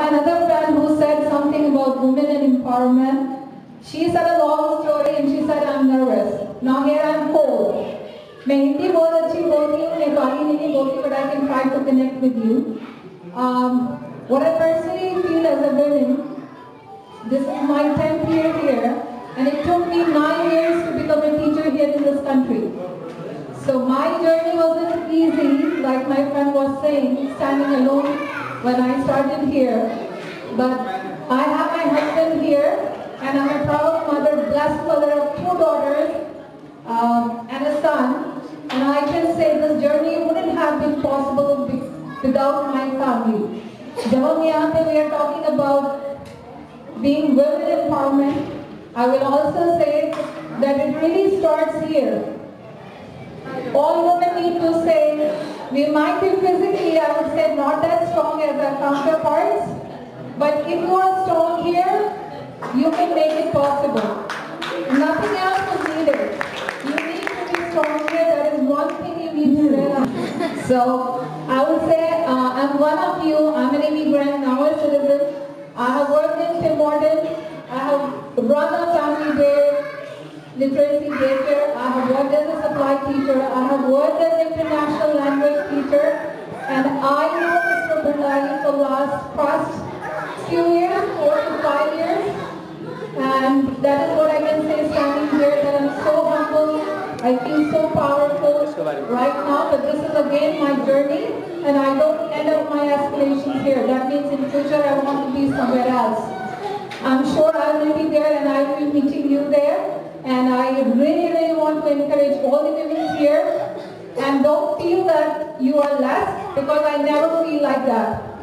Another friend who said something about women and empowerment, she said a long story and she said, I'm nervous. Now here I'm cold. मैं हिंदी बहुत अच्छी बोलती हूँ, नेपाली नहीं बोलती, but I can try to connect with you. What I personally feel as a woman, this is my 10th year here, and it took me 9 years to become a teacher here in this country. So my journey wasn't easy, like my friend was saying, standing alone when I started here. But I have my husband here, and I'm a proud mother, blessed mother of 2 daughters and a son. And I can say this journey wouldn't have been possible without my family. When we are talking about being women empowerment, I will also say that it really starts here. All women need to say, we might be physically, I would say, not that strong as our counterparts, but if you are strong here, you can make it possible. Nothing else is needed. You need to be strong here. That is one thing you need to realize. So, I would say, I'm one of you. I'm an immigrant, now a citizen. I have worked in Tim Hortons. I have run a family day literacy daycare. I have worked as a supply teacher. I have worked as an international language teacher. And I know Mr. Guleria for the past few years, 4 to 5 years. And that is what I can say standing here, that I'm so humble. I feel so powerful right now, but this is again my journey, and I don't end up my aspirations here. That means in future I want to be somewhere else. I'm sure I will be there and I will be meeting you there. And I really, really want to encourage all the women here, and don't feel that you are less, because I never feel like that.